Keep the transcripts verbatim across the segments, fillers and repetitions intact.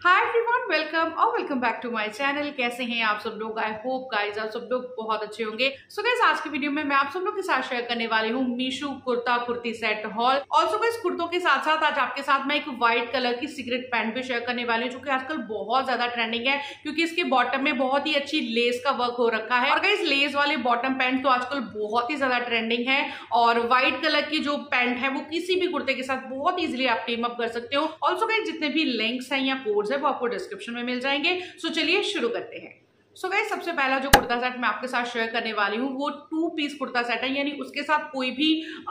हाय everyone, welcome और welcome back to my channel. कैसे हैं आप सब लोग? आई होप गाइस आप सब लोग बहुत अच्छे होंगे। सो गाइस, आज की वीडियो में मैं आप सब लोग के साथ शेयर करने वाली हूँ Meesho kurta kurti set haul. Also guys, कुर्तों के साथ साथ आज आपके साथ मैं एक व्हाइट कलर की सीक्रेट पैंट भी शेयर करने वाली हूँ, जो कि आजकल बहुत ज्यादा ट्रेंडिंग है क्योंकि इसके बॉटम में बहुत ही अच्छी लेस का वर्क हो रखा है। और गाइस, लेस वाले बॉटम पैंट तो आजकल बहुत ही ज्यादा ट्रेंडिंग है और व्हाइट कलर की जो पैंट है वो किसी भी कुर्ते के साथ बहुत इजिली आप टीम अप कर सकते हो। ऑल्सो गाइस, जितने भी लिंक्स हैं या कोड्स है वो आपको डिस्क्रिप्शन में मिल जाएंगे। सो चलिए शुरू करते हैं। सो गाइस, सबसे पहला जो कुर्ता सेट मैं आपके साथ शेयर करने वाली हूँ वो टू पीस कुर्ता सेट है, यानी उसके साथ कोई भी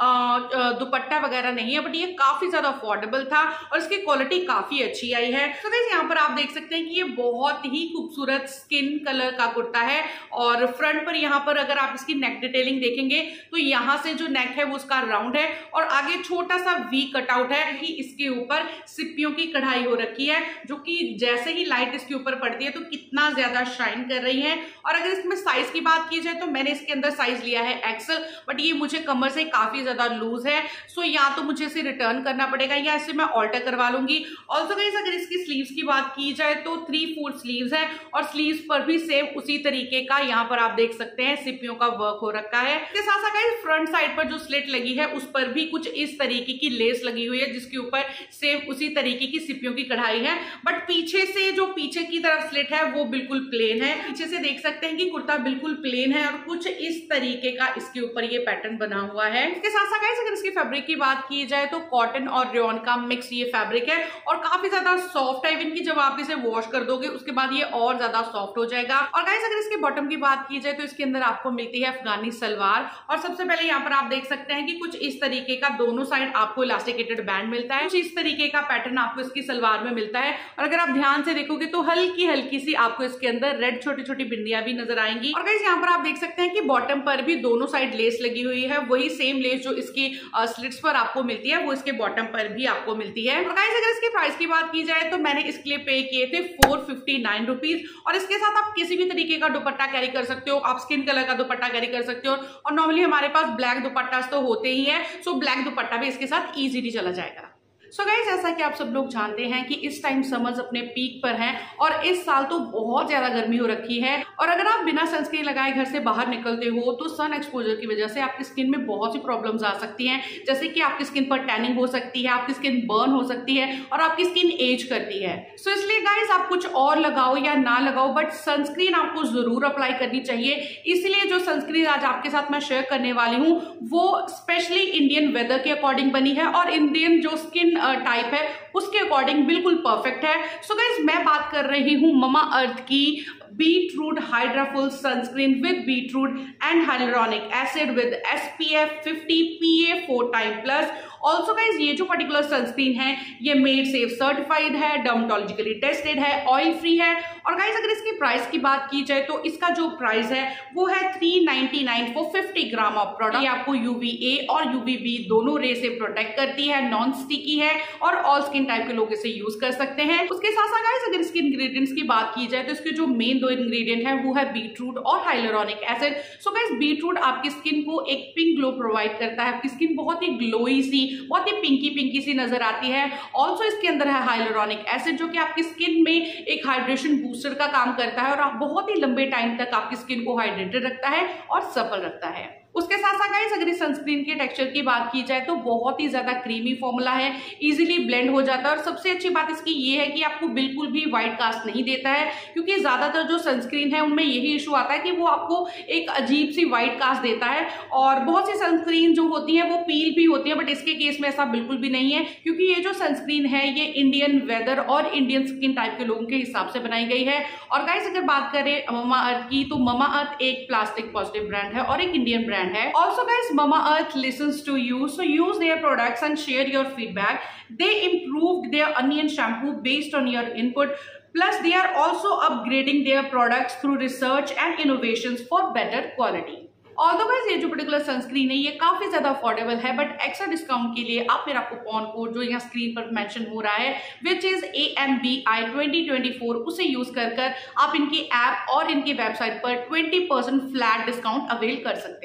दुपट्टा वगैरह नहीं है, बट ये काफी ज्यादा अफोर्डेबल था और इसकी क्वालिटी काफी अच्छी आई है। तो गाइस, यहाँ पर आप देख सकते हैं कि ये बहुत ही खूबसूरत स्किन कलर का कुर्ता है और फ्रंट पर यहाँ पर अगर आप इसकी नेक डिटेलिंग देखेंगे तो यहाँ से जो नेक है वो उसका राउंड है और आगे छोटा सा वी कटआउट है कि इसके ऊपर सिप्पियों की कढ़ाई हो रखी है, जो कि जैसे ही लाइट इसके ऊपर पड़ती है तो कितना ज्यादा शाइन कर रही है। और अगर इसमें साइज की बात की जाए तो मैंने इसके अंदर साइज लिया है एक्सल, बट ये मुझे कमर से काफी ज्यादा लूज है। सो या तो मुझे इसे रिटर्न करना पड़ेगा या इसे मैं ऑल्टर करवा लूंगी। ऑल्सो गाइस, अगर इसकी स्लीव्स की बात की जाए तो थ्री फोर्थ स्लीव्स है और स्लीव्स पर भी सेम उसी तरीके का यहाँ पर आप देख सकते हैं सिप्पियों का वर्क हो रखा है। इसके साथ साथ गाइस, फ्रंट साइड पर जो स्लिट लगी है उस पर भी कुछ इस तरीके की लेस लगी हुई है, जिसके ऊपर सेम उसी तरीके की सिप्पियों की कढ़ाई है। बट पीछे से जो पीछे की तरफ स्लिट है वो बिल्कुल प्लेन है। पीछे से देख सकते हैं कि कुर्ता बिल्कुल प्लेन है और कुछ इस तरीके का इसके ऊपर ये पैटर्न बना हुआ है। इसके साथ साथ गाइस, अगर इसकी फैब्रिक की बात की जाए तो कॉटन और रेयॉन का मिक्स ये फैब्रिक है और काफी ज्यादा सॉफ्ट है। इवन की जब आप इसे वॉश कर दोगे उसके बाद ये और ज्यादा सॉफ्ट हो जाएगा। और गाइस, अगर इसके बॉटम की बात की जाए तो इसके अंदर आपको मिलती है अफगानी सलवार और सबसे पहले यहाँ पर आप देख सकते हैं कि कुछ इस तरीके का दोनों साइड आपको इलास्टिकेटेड बैंड मिलता है। कुछ इस तरीके का पैटर्न आपको इसकी सलवार में मिलता है और अगर आप ध्यान से देखोगे तो हल्की हल्की सी आपको इसके अंदर रेड छोटी छोटी बिंदियां भी नजर आएंगी। और गाइस, यहाँ पर आप देख सकते हैं कि बॉटम पर भी दोनों साइड लेस लगी हुई है। वही सेम लेस जो इसकी स्लिट्स पर आपको मिलती है वो इसके बॉटम पर भी आपको मिलती है। और गाइस, अगर इसके प्राइस की बात की जाए तो मैंने इसके लिए पे किए थे फोर फिफ्टी नाइन रुपीज और इसके साथ आप किसी भी तरीके का दुपट्टा कैरी कर सकते हो। आप स्किन कलर का दुपट्टा कैरी कर सकते हो और नॉर्मली हमारे पास ब्लैक दुपट्टा तो होते ही है, सो ब्लैक दुपट्टा भी इसके साथ इजीली चला जाएगा। सो so गाइस, जैसा कि आप सब लोग जानते हैं कि इस टाइम समर्स अपने पीक पर हैं और इस साल तो बहुत ज्यादा गर्मी हो रखी है और अगर आप बिना सनस्क्रीन लगाए घर से बाहर निकलते हो तो सन एक्सपोजर की वजह से आपकी स्किन में बहुत सी प्रॉब्लम्स आ सकती हैं, जैसे कि आपकी स्किन पर टैनिंग हो सकती है, आपकी स्किन बर्न हो सकती है और आपकी स्किन एज करती है। सो so इसलिए गाइस, आप कुछ और लगाओ या ना लगाओ बट सनस्क्रीन आपको जरूर अप्लाई करनी चाहिए। इसलिए जो सनस्क्रीन आज आपके साथ मैं शेयर करने वाली हूँ वो स्पेशली इंडियन वेदर के अकॉर्डिंग बनी है और इंडियन जो स्किन टाइप है उसके अकॉर्डिंग बिल्कुल परफेक्ट है। सो गाइस, मैं बात कर रही हूं ममा अर्थ की beetroot hydra full sunscreen with beetroot and hyaluronic acid with S P F fifty P A four time plus. Also guys, ये जो पर्टिकुलर सनस्क्रीन है ये मेड सेफ सर्टिफाइड है, डर्मेटोलॉजिकली टेस्टेड है, ऑयल फ्री है। और guys, अगर इसकी प्राइस की बात की जाए तो इसका जो प्राइस है वो है three ninety nine for fifty gram of product. ये आपको यूवीए और यूवीबी दोनों रे से प्रोटेक्ट करती है, नॉन स्टिकी है और ऑल स्किन टाइप के लोग इसे यूज कर सकते हैं। उसके साथ साथ गाइज, अगर इसके इंग्रेडिएंट्स की बात की जाए तो इसके जो मेन दो इंग्रेडिएंट है वो है बीटरूट और hyaluronic acid. So guys, beetroot आपकी स्किन को एक पिंक ग्लो प्रोवाइड करता है, आपकी स्किन बहुत ही ग्लोई सी, बहुत ही पिंकी पिंकी सी नजर आती है। ऑल्सो इसके अंदर है हाइलुरोनिक एसिड जो कि आपकी स्किन में एक हाइड्रेशन बूस्टर का काम करता है और आप बहुत ही लंबे टाइम तक आपकी स्किन को हाइड्रेटेड रखता है और सफल रखता है। उसके साथ साथ गाइस, अगर इस सनस्क्रीन के टेक्सचर की बात की जाए तो बहुत ही ज्यादा क्रीमी फॉर्मूला है, इजीली ब्लेंड हो जाता है और सबसे अच्छी बात इसकी ये है कि आपको बिल्कुल भी व्हाइट कास्ट नहीं देता है, क्योंकि ज्यादातर जो सनस्क्रीन है उनमें यही इशू आता है कि वो आपको एक अजीब सी व्हाइट कास्ट देता है और बहुत सी सनस्क्रीन जो होती है वो पील भी होती है, बट इसके केस में ऐसा बिल्कुल भी नहीं है क्योंकि ये जो सनस्क्रीन है ये इंडियन वेदर और इंडियन स्किन टाइप के लोगों के हिसाब से बनाई गई है। और गाइस, अगर बात करें ममा अर्थ की तो ममा अर्थ एक प्लास्टिक पॉजिटिव ब्रांड है और एक इंडियन ब्रांड है। Also guys, Mama Earth listens to you, so use their products and share your feedback. They improved their onion shampoo based on your input. Plus, they are also upgrading their products through research and innovations for better quality. Although guys, ये जो particular sunscreen है ये काफी ज्यादा affordable है, but extra discount के लिए आप मेरा कूपन कोड जो यहाँ स्क्रीन पर मेंशन हो रहा है which is A M B I twenty twenty four उसे यूज कर कर आप इनकी ऐप और इनकी वेबसाइट पर twenty percent flat discount avail कर सकते हो।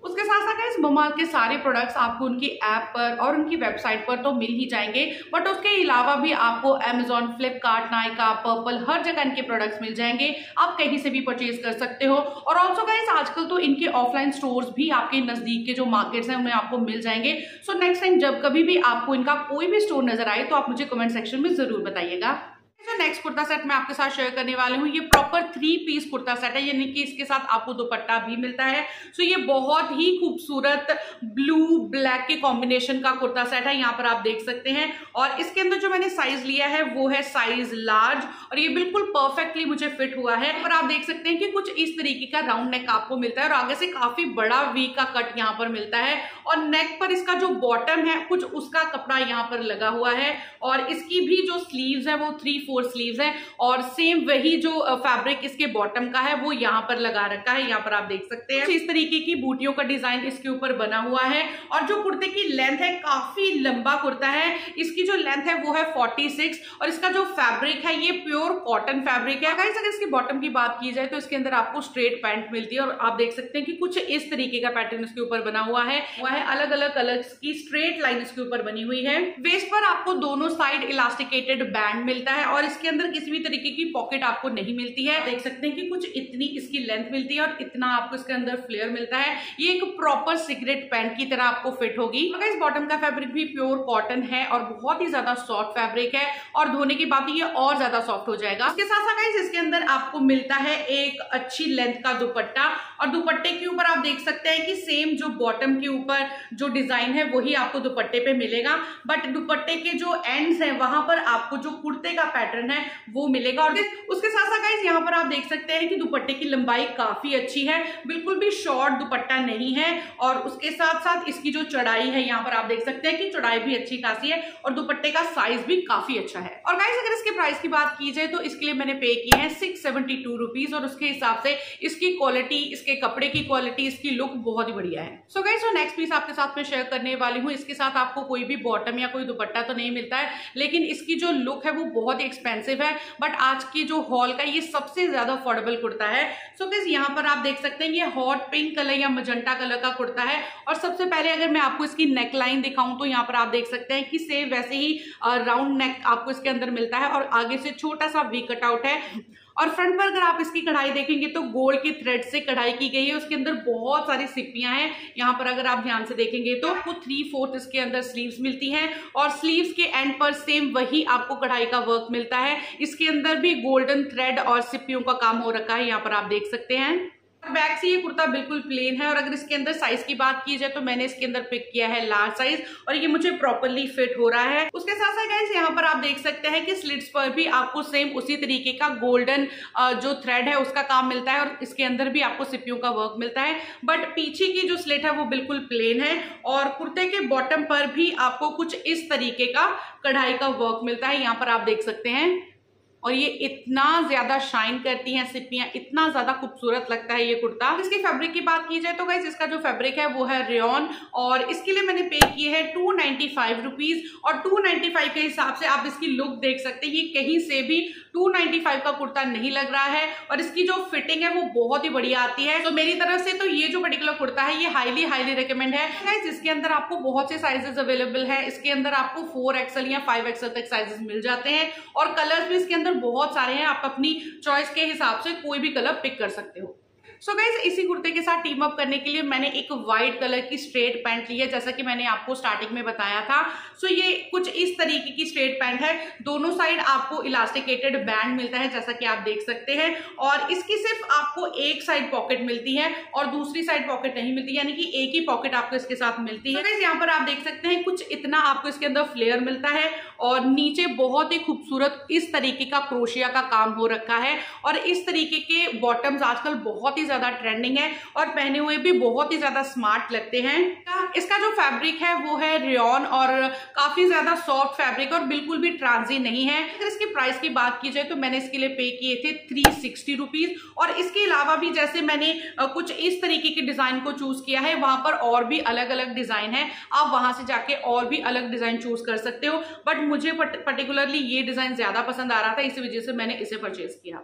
उसके साथ साथ गाइस ममा के सारे प्रोडक्ट्स आपको उनकी ऐप पर और उनकी वेबसाइट पर तो मिल ही जाएंगे, बट उसके अलावा भी आपको अमेजॉन, फ्लिपकार्ट, नायका, पर्पल हर जगह इनके प्रोडक्ट्स मिल जाएंगे। आप कहीं से भी परचेज कर सकते हो। और ऑल्सो गाइस आजकल तो इनके ऑफलाइन स्टोर्स भी आपके नजदीक के जो मार्केट्स हैं उनमें आपको मिल जाएंगे। सो नेक्स्ट टाइम जब कभी भी आपको इनका कोई भी स्टोर नजर आए तो आप मुझे कमेंट सेक्शन में जरूर बताइएगा। जो नेक्स्ट कुर्ता सेट मैं आपके साथ शेयर करने वाली हूँ, ये proper three piece kurta set है, यानी कि इसके साथ आपको दुपट्टा भी मिलता है। सो ये बहुत ही खूबसूरत ब्लू ब्लैक के कॉम्बिनेशन का कुर्ता सेट है, यहाँ पर आप देख सकते हैं। और इसके अंदर जो मैंने साइज लिया है वो है साइज लार्ज, और ये बिल्कुल परफेक्टली मुझे फिट हुआ है। और आप देख सकते हैं कि कुछ इस तरीके का राउंड नेक आपको मिलता है और आगे से काफी बड़ा वी का कट यहाँ पर मिलता है। और नेक पर इसका जो बॉटम है कुछ उसका कपड़ा यहाँ पर लगा हुआ है, और इसकी भी जो स्लीव्स है वो थ्री फोर स्लीव्स है, और सेम वही जो फैब्रिक इसके बॉटम का है वो यहाँ पर लगा रखा है। यहाँ पर आप देख सकते हैं इस तरीके की बूटियों का डिजाइन इसके ऊपर बना हुआ है। और जो कुर्ते की लेंथ है काफी लंबा कुर्ता है, इसकी जो लेंथ है वो है छियालीस, और इसका जो फैब्रिक है ये प्योर कॉटन फैब्रिक है। गाइस अगर इसकी बॉटम की बात की जाए तो इसके अंदर आपको स्ट्रेट पैंट मिलती है, और आप देख सकते हैं कि कुछ इस तरीके का पैटर्न इसके ऊपर बना हुआ है। वह है अलग अलग कलर्स की स्ट्रेट लाइन इसके ऊपर बनी हुई है। वेस्ट पर आपको दोनों साइड इलास्टिकेटेड बैंड मिलता है, और इसके अंदर किसी भी तरीके की पॉकेट आपको नहीं मिलती है। देख सकते हैं कि कुछ इतनी इसकी लेंथ मिलती है और इतना आपको इसके अंदर फ्लेयर मिलता है। ये एक प्रॉपर सिगरेट पैंट की तरह आपको फिट होगी। इस बॉटम का फैब्रिक भी प्योर कॉटन है और बहुत ही ज्यादा सॉफ्ट फैब्रिक है, और धोने के बाद ये और ज्यादा सॉफ्ट हो जाएगा। इसके साथ साथ गाइस इसके अंदर आपको मिलता है एक अच्छी लेंथ का दुपट्टा, और दुपट्टे के ऊपर आप देख सकते हैं कि सेम जो बॉटम के ऊपर जो डिजाइन है वही आपको दुपट्टे पे मिलेगा, बट दुपट्टे के जो एंड्स हैं वहां पर आपको जो कुर्ते का पैटर्न है वो मिलेगा। और उसके साथ साथ गाइस यहाँ पर आप देख सकते हैं कि दुपट्टे की लंबाई काफी अच्छी है, बिल्कुल भी शॉर्ट दुपट्टा नहीं है। और उसके साथ साथ इसकी जो चौड़ाई है यहाँ पर आप देख सकते हैं कि चौड़ाई भी अच्छी खासी है, और दुपट्टे का साइज भी काफी अच्छा है। और गाइस अगर इसके प्राइस की बात की जाए तो इसके लिए मैंने पे किए हैं सिक्स सेवेंटी टू रुपीज, और उसके हिसाब से इसकी क्वालिटी, इसके कपड़े की क्वालिटी, इसकी लुक बहुत ही बढ़िया है। सो गाइस जो नेक्स्ट पीस आपके साथ में शेयर करने वाली हूँ, इसके साथ आपको कोई भी बॉटम या कोई दुपट्टा तो नहीं मिलता है, लेकिन इसकी जो लुक है वो बहुत ही एक्सपेंसिव है, बट आज की जो हॉल का ये सबसे ज्यादा अफोर्डेबल कुर्ता है। सो गाइस यहाँ पर आप देख सकते हैं ये हॉट पिंक कलर या मजंटा कलर का कुर्ता है। और सबसे पहले अगर मैं आपको इसकी नेक लाइन दिखाऊं तो यहाँ पर आप देख सकते हैं कि सेम वैसे ही राउंड नेक आपको इसके अंदर मिलता है, और आगे से छोटा सा वी कटआउट है। और फ्रंट पर अगर आप इसकी कढ़ाई देखेंगे तो गोल्ड की थ्रेड से कढ़ाई की गई है, उसके अंदर बहुत सारी सिप्पियां हैं। यहाँ पर अगर आप ध्यान से देखेंगे तो आपको थ्री फोर्थ इसके अंदर स्लीव्स मिलती हैं, और स्लीव्स के एंड पर सेम वही आपको कढ़ाई का वर्क मिलता है। इसके अंदर भी गोल्डन थ्रेड और सिप्पियों का काम हो रखा है, यहाँ पर आप देख सकते हैं। बैक से ये कुर्ता बिल्कुल प्लेन है, और अगर इसके अंदर साइज की बात की जाए तो मैंने इसके अंदर पिक किया है लार्ज साइज, और ये मुझे प्रॉपरली फिट हो रहा है। उसके साथ साथ गाइस यहाँ पर आप देख सकते हैं कि स्लिट्स पर भी आपको सेम उसी तरीके का गोल्डन जो थ्रेड है उसका काम मिलता है, और इसके अंदर भी आपको सिप्पियों का वर्क मिलता है। बट पीछे की जो स्लिट है वो बिल्कुल प्लेन है, और कुर्ते के बॉटम पर भी आपको कुछ इस तरीके का कढ़ाई का वर्क मिलता है, यहाँ पर आप देख सकते हैं। और ये इतना ज्यादा शाइन करती हैं सिप्पियां, इतना ज्यादा खूबसूरत लगता है ये कुर्ता। इसकी फैब्रिक की बात की जाए तो गाइस इसका जो फैब्रिक है वो है रेयॉन, और इसके लिए मैंने पे किए हैं टू नाइनटी फाइव रुपीज। और टू नाइनटी फाइव के हिसाब से आप इसकी लुक देख सकते हैं, ये कहीं से भी टू नाइनटी फाइव का कुर्ता नहीं लग रहा है, और इसकी जो फिटिंग है वो बहुत ही बढ़िया आती है। तो मेरी तरफ से तो ये जो पर्टिकुलर कुर्ता है ये हाईली हाईली रिकमेंड है गाइस। इसके अंदर आपको बहुत से साइजेस अवेलेबल है, इसके अंदर आपको फोर एक्सएल या फाइव एक्सएल तक साइजेस मिल जाते हैं, और कलर्स भी इसके अंदर बहुत सारे हैं। आप अपनी चॉइस के हिसाब से कोई भी कलर पिक कर सकते हो। सो so गाइज इसी कुर्ते के साथ टीम अप करने के लिए मैंने एक व्हाइट कलर की स्ट्रेट पैंट ली है, जैसा कि मैंने आपको स्टार्टिंग में बताया था। सो so ये कुछ इस तरीके की स्ट्रेट पैंट है, दोनों साइड आपको इलास्टिकेटेड बैंड मिलता है जैसा कि आप देख सकते हैं, और इसकी सिर्फ आपको एक साइड पॉकेट मिलती है और दूसरी साइड पॉकेट नहीं मिलती, यानी कि एक ही पॉकेट आपको इसके साथ मिलती है। so यहाँ पर आप देख सकते हैं कुछ इतना आपको इसके अंदर फ्लेयर मिलता है, और नीचे बहुत ही खूबसूरत इस तरीके का क्रोशिया का काम हो रखा है, और इस तरीके के बॉटम्स आजकल बहुत ही ज्यादा ट्रेंडिंग है और पहने हुए भी बहुत ही ज्यादा स्मार्ट लगते हैं। इसका जो फैब्रिक है वो है रेयॉन, और काफी ज्यादा सॉफ्ट फैब्रिक और बिल्कुल भी ट्रांजी नहीं है। अगर इसकी प्राइस की बात की जाए तो मैंने इसके लिए पे किए थे थ्री सिक्सटी रुपीज, और इसके अलावा भी जैसे मैंने कुछ इस तरीके के डिजाइन को चूज किया है, वहां पर और भी अलग अलग डिजाइन है, आप वहां से जाके और भी अलग डिजाइन चूज कर सकते हो। बट मुझे पर्टिकुलरली ये डिजाइन ज्यादा पसंद आ रहा था, इसी वजह से मैंने इसे परचेज किया।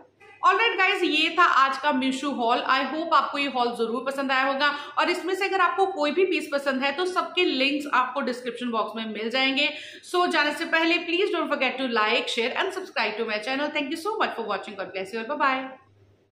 ऑलराइट गाइज, ये था आज का मीशो हॉल। आई होप आपको ये हॉल जरूर पसंद आया होगा और इसमें से अगर आपको कोई भी पीस पसंद है तो सबके लिंक्स आपको डिस्क्रिप्शन बॉक्स में मिल जाएंगे। सो so, जाने से पहले please don't forget to like, share and subscribe to my channel. Thank you so much for watching. God bless you और बाय बाय।